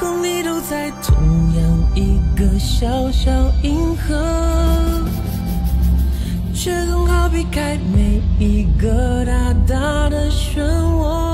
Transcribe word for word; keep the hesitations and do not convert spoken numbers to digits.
空里都在同样一个小小银河，却很好避开每一个大大的漩涡。